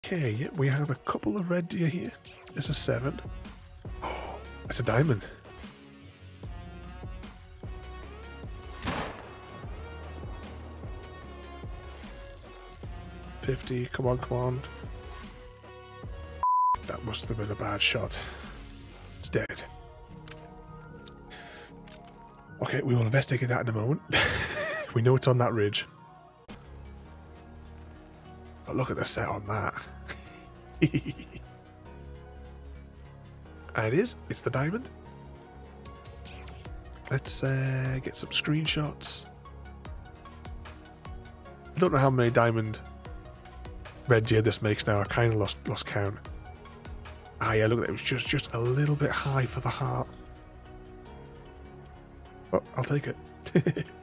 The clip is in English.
Okay, yeah, we have a couple of red deer here. There's a 7. Oh, it's a diamond. $50, come on, come on. That must have been a bad shot. It's dead. Okay, we will investigate that in a moment. We know it's on that ridge. But look at the set on that. And it is. It's the diamond. Let's get some screenshots. I don't know how many diamond red deer this makes now. I kind of lost count. Ah, yeah, look at it. It was just a little bit high for the heart. Well, I'll take it.